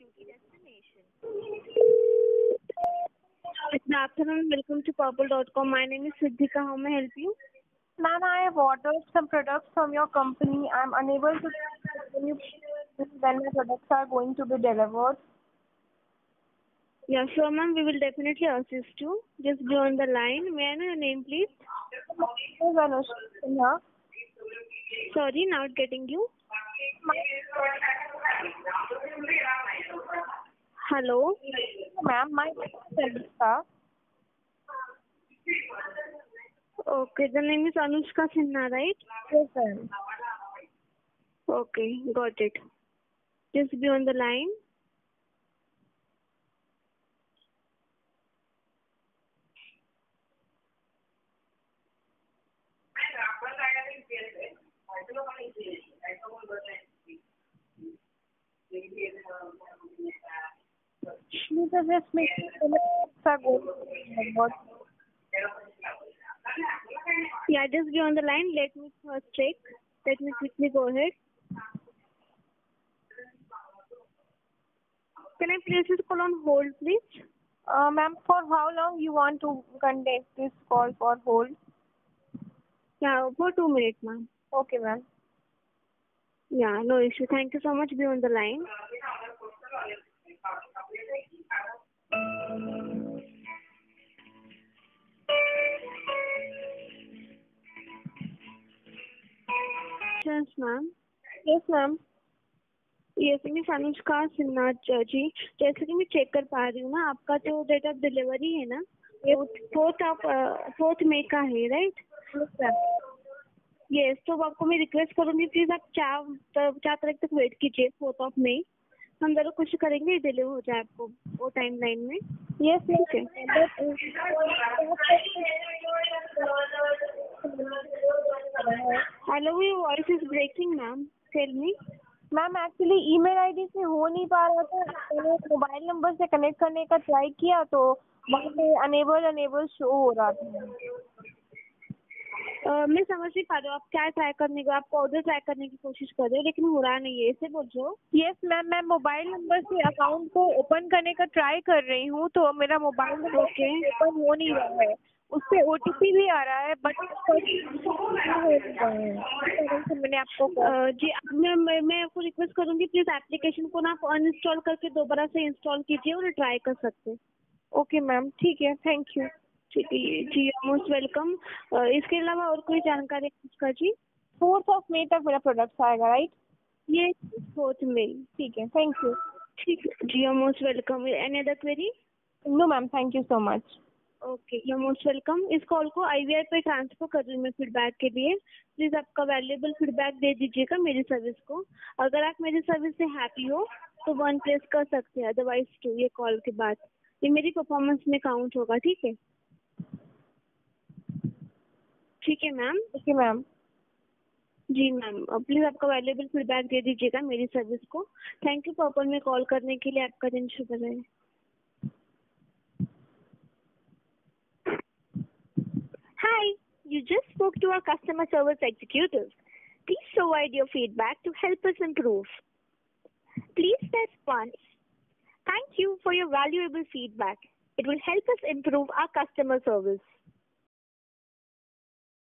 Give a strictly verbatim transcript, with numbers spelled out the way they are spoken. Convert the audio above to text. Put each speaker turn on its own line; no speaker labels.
beauty destination.
Good afternoon. Welcome to purple dot com. My name is Siddhika. How may I help you?
Ma'am, I have ordered some products from your company. I'm unable to when you when my products are going to be delivered.
Yeah, sure, ma'am. We will definitely assist you. Just be on the line. May I know your name, please?
This is Anushka Sinha.
Sorry, not getting you. Hello.
Ma'am, my name is Anushka.
Okay, the name is Anushka Sinha, right?
Yes, ma'am.
Okay, got it. Just be on the line.
Please just make sure are going to be delivered.
Yeah, just be on the line. Let me first check. Let me quickly go ahead. Can I place this call on hold, please?
Uh, ma'am, for how long you want to conduct this call for hold?
Yeah, for two minutes, ma'am.
Okay, ma'am.
Yeah, no issue. Thank you so much. Be on the line. Yes, ma'am.
Yes, ma'am.
Yes miss Anushka Sinha ji, जैसे कि मैं check कर पा रही हूँ ना, आपका जो डेट ऑफ डिलीवरी है ना वो फोर्थ ऑफ फोर्थ मई का है, राइट? यस, तो आपको मैं रिक्वेस्ट करूंगी प्लीज आप चार चार तारीख तक वेट कीजिए, फोर्थ ऑफ मई। हम जरूर कोशिश करेंगे डिलीवर हो जाए आपको वो टाइम लाइन में।
यस,
ठीक है। Hello, your voice is breaking ma'am, tell me.
Ma'am actually email ID से हो नहीं पा रहा था, मैंने मोबाइल नंबर से कनेक्ट करने का ट्राई किया तो वहाँ पे अनेबल अनेबल शो हो रहा था।
uh, मैं समझ नहीं पा रही हूँ आप क्या ट्राई करने का, आप ऑर्डर ट्राई करने की कोशिश कर रहे हो लेकिन हो रहा नहीं है, ऐसे बोल रहे हो?
यस मैम, मैं मोबाइल नंबर से अकाउंट को ओपन करने का ट्राई कर रही हूँ तो मेरा मोबाइल नंबर
ओके
ओपन हो नहीं रहा है, उस पर ओटीपी भी आ रहा है बट मैंने आपको
uh, जी मैं मैं मैं आपको रिक्वेस्ट करूंगी प्लीज एप्लीकेशन को ना आप अनइंस्टॉल करके दोबारा से इंस्टॉल कीजिए और ट्राई कर सकते हैं।
ओके मैम, ठीक है, थैंक यू।
ठीक है जी, मोस्ट वेलकम। इसके अलावा और कोई जानकारी उसका जी?
फोर्थ ऑफ मई तक मेरा प्रोडक्ट आएगा, राइट?
ये फोर्थ मई,
ठीक है, थैंक यू।
ठीक है जी, most welcome. Any other query?
No ma'am, thank you so much.
Okay, you most welcome. इस कॉल को आईवीआर पे ट्रांसफर कर रही हूँ मैं फीडबैक के लिए। प्लीज आपका वैल्यूएबल फीडबैक दे दीजिएगा मेरी सर्विस को। अगर आप मेरी सर्विस से हैप्पी हो तो वन प्रेस कर सकते हैं, अदरवाइज टू। ये कॉल के बाद ये मेरी परफॉर्मेंस में काउंट होगा, ठीक है? ठीक है मैम।
Okay ma'am.
जी मैम, प्लीज आपका वैल्यूएबल फीडबैक दे दीजिएगा मेरी सर्विस को। थैंक यू पर्पल में कॉल करने के लिए, आपका दिन शुभ रहे।
Hi, you just spoke to our customer service executive. Please provide your feedback to help us improve. Please press one. Thank you for your valuable feedback. It will help us improve our customer service.